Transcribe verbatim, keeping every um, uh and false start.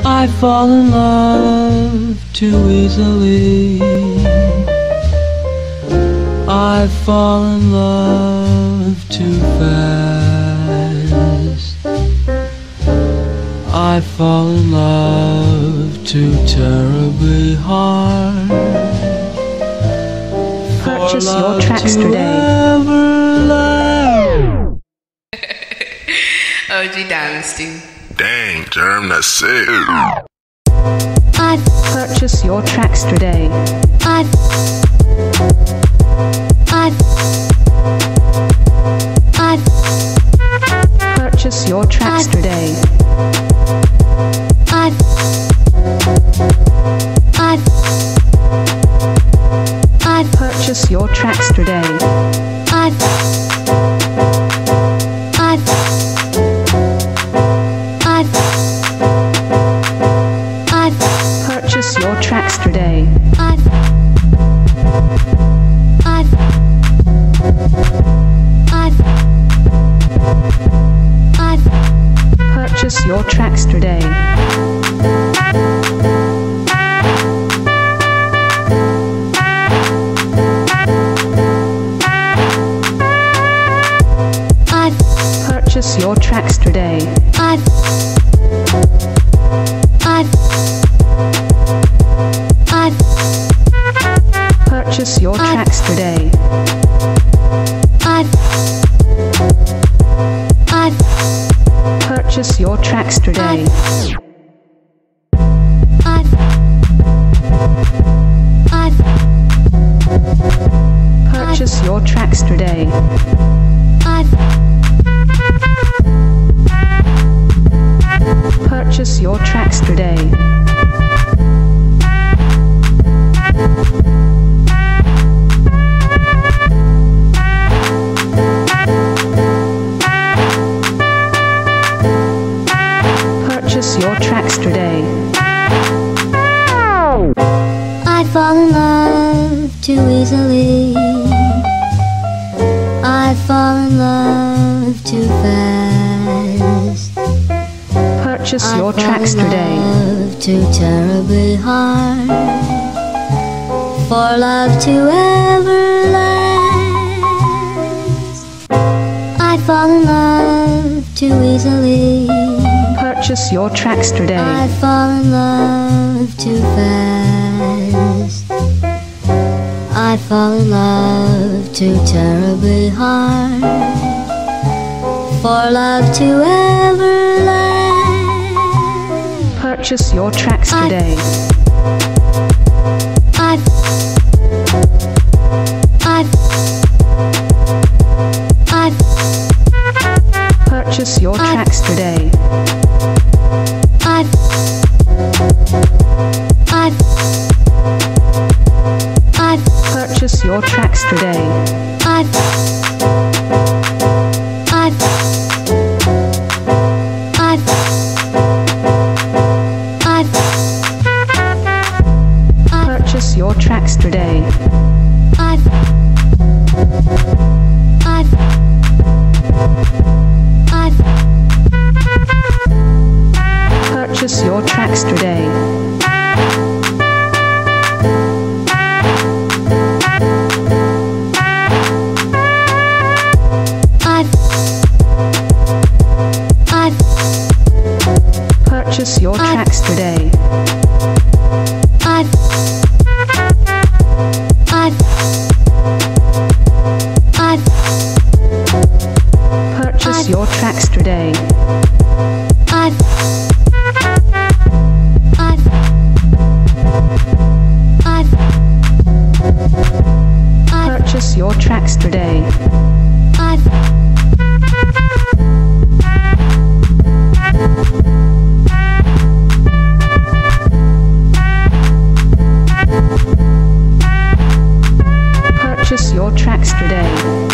I fall in love too easily. I fall in love too fast. I fall in love too terribly hard. Purchase your tracks today. O G Dynasty. Dang, Germ, that's sick. I purchase your tracks today. I I I purchase your tracks today. I I I purchase your tracks today. I I I I purchase your tracks today. I I I I purchase your tracks today. I purchase your tracks today. I I I purchase your tracks today. I I purchase your tracks today. I I purchase your tracks today. I purchase your tracks today. Purchase your tracks today. I fall in love too easily. I fall in love too fast. Purchase your I tracks fall in today. love too terribly hard for love to ever last. I fall in love too easily. Purchase your tracks today. I fall in love too fast. I fall in love too terribly hard for love to ever last. Purchase your tracks today. I I I Purchase your tracks today. I I I Purchase your tracks today. I I I I Purchase your tracks today. I I I Purchase your tracks today. I I Purchase your tracks today. I I I Purchase your tracks today. I I I I Purchase your tracks today. I Purchase your tracks today.